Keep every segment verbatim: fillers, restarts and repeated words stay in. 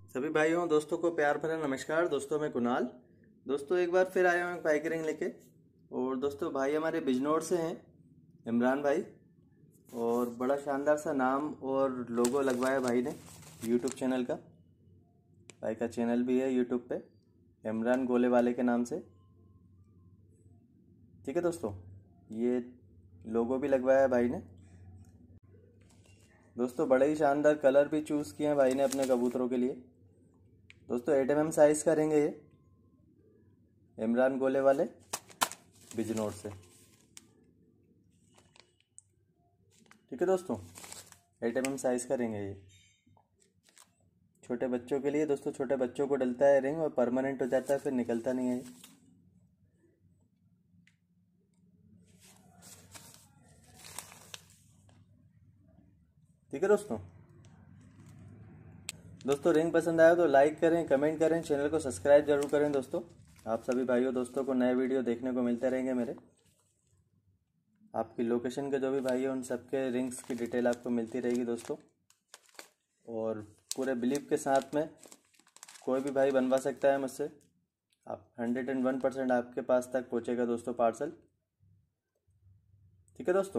सभी भाइयों दोस्तों को प्यार भरा नमस्कार। दोस्तों मैं कुणाल। दोस्तों एक बार फिर आया हूँ बाइक रिंग लेके। और दोस्तों भाई हमारे बिजनौर से हैं, इमरान भाई। और बड़ा शानदार सा नाम और लोगो लगवाया भाई ने यूट्यूब चैनल का। भाई का चैनल भी है यूट्यूब पे, इमरान गोले वाले के नाम से। ठीक है दोस्तों, ये लोगो भी लगवाया है भाई ने। दोस्तों बड़े ही शानदार कलर भी चूज़ किए हैं भाई ने अपने कबूतरों के लिए। दोस्तों एट एम एम साइज़ का रिंग है ये, इमरान गोले वाले बिजनौर से। ठीक है दोस्तों, एट एम एम साइज़ का रिंग है ये, छोटे बच्चों के लिए। दोस्तों छोटे बच्चों को डलता है रिंग और परमानेंट हो जाता है, फिर निकलता नहीं है। ठीक है दोस्तों दोस्तों रिंग पसंद आया तो लाइक करें, कमेंट करें, चैनल को सब्सक्राइब जरूर करें। दोस्तों आप सभी भाइयों दोस्तों को नए वीडियो देखने को मिलते रहेंगे मेरे। आपकी लोकेशन के जो भी भाई हैं उन सबके रिंग्स की डिटेल आपको मिलती रहेगी दोस्तों। और पूरे बिलीव के साथ में कोई भी भाई बनवा सकता है मुझसे। आप हंड्रेड एंड वन परसेंट आपके पास तक पहुँचेगा दोस्तों पार्सल। ठीक है दोस्तों,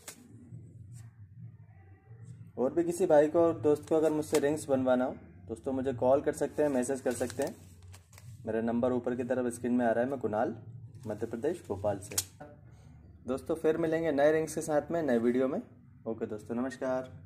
और भी किसी भाई को और दोस्त को अगर मुझसे रिंग्स बनवाना हो दोस्तों मुझे कॉल कर सकते हैं, मैसेज कर सकते हैं। मेरा नंबर ऊपर की तरफ स्क्रीन में आ रहा है। मैं कुणाल, मध्य प्रदेश, भोपाल से। दोस्तों फिर मिलेंगे नए रिंग्स के साथ में नए वीडियो में। ओके दोस्तों, नमस्कार।